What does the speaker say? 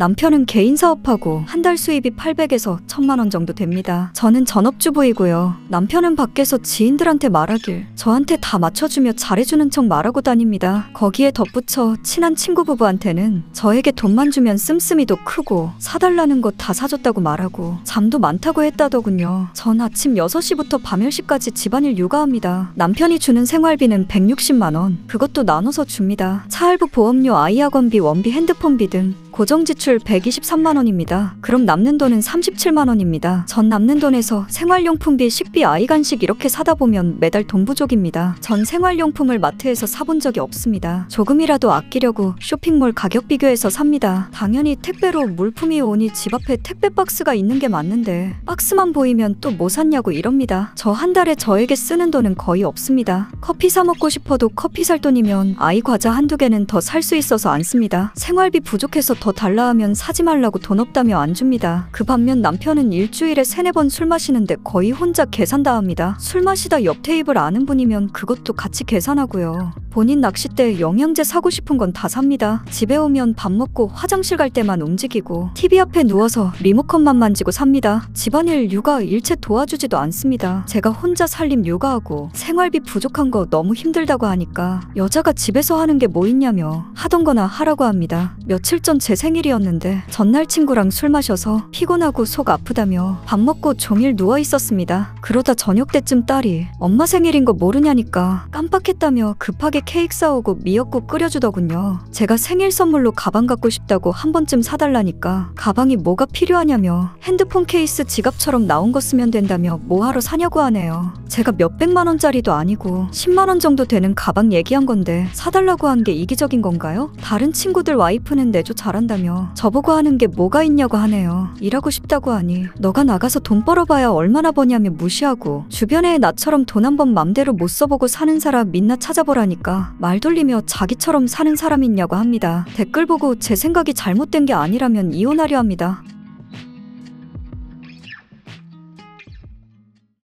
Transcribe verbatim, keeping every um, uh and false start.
남편은 개인 사업하고 한 달 수입이 팔백에서 천만 원 정도 됩니다. 저는 전업주부이고요. 남편은 밖에서 지인들한테 말하길 저한테 다 맞춰주며 잘해주는 척 말하고 다닙니다. 거기에 덧붙여 친한 친구 부부한테는 저에게 돈만 주면 씀씀이도 크고 사달라는 거 다 사줬다고 말하고 잠도 많다고 했다더군요. 전 아침 여섯 시부터 밤 열 시까지 집안일 육아합니다. 남편이 주는 생활비는 백육십만 원. 그것도 나눠서 줍니다. 차 할부, 보험료, 아이 학원비, 원비, 핸드폰비 등 고정지출 백이십삼만 원입니다. 그럼 남는 돈은 삼십칠만 원입니다. 전 남는 돈에서 생활용품비, 식비, 아이 간식 이렇게 사다 보면 매달 돈 부족입니다. 전 생활용품을 마트에서 사본 적이 없습니다. 조금이라도 아끼려고 쇼핑몰 가격 비교해서 삽니다. 당연히 택배로 물품이 오니 집 앞에 택배 박스가 있는 게 맞는데 박스만 보이면 또 뭐 샀냐고 이럽니다. 저 한 달에 저에게 쓰는 돈은 거의 없습니다. 커피 사 먹고 싶어도 커피 살 돈이면 아이 과자 한두 개는 더 살 수 있어서 안 씁니다. 생활비 부족해서 더 달라 하면 사지 말라고 돈 없다며 안 줍니다. 그 반면 남편은 일주일에 세네 번 술 마시는데 거의 혼자 계산 다 합니다. 술 마시다 옆 테이블 아는 분이면 그것도 같이 계산하고요. 본인 낚싯대, 영양제 사고 싶은 건 다 삽니다. 집에 오면 밥 먹고 화장실 갈 때만 움직이고 티비 앞에 누워서 리모컨만 만지고 삽니다. 집안일, 육아 일체 도와주지도 않습니다. 제가 혼자 살림 육아하고 생활비 부족한 거 너무 힘들다고 하니까 여자가 집에서 하는 게 뭐 있냐며 하던 거나 하라고 합니다. 며칠 전 제 생일이었는데 전날 친구랑 술 마셔서 피곤하고 속 아프다며 밥 먹고 종일 누워 있었습니다. 그러다 저녁 때쯤 딸이 엄마 생일인 거 모르냐니까 깜빡했다며 급하게 케이크 사오고 미역국 끓여주더군요. 제가 생일 선물로 가방 갖고 싶다고 한 번쯤 사달라니까 가방이 뭐가 필요하냐며 핸드폰 케이스 지갑처럼 나온 거 쓰면 된다며 뭐하러 사냐고 하네요. 제가 몇백만 원짜리도 아니고 십만 원 정도 되는 가방 얘기한 건데 사달라고 한 게 이기적인 건가요? 다른 친구들 와이프는 내조 잘한다며 저보고 하는 게 뭐가 있냐고 하네요. 일하고 싶다고 하니 너가 나가서 돈 벌어봐야 얼마나 버냐며 무시하고 주변에 나처럼 돈 한 번 맘대로 못 써보고 사는 사람 민나 찾아보라니까 말 돌리며 자기처럼 사는 사람 있냐고 합니다. 댓글 보고 제 생각이 잘못된 게 아니라면 이혼하려 합니다.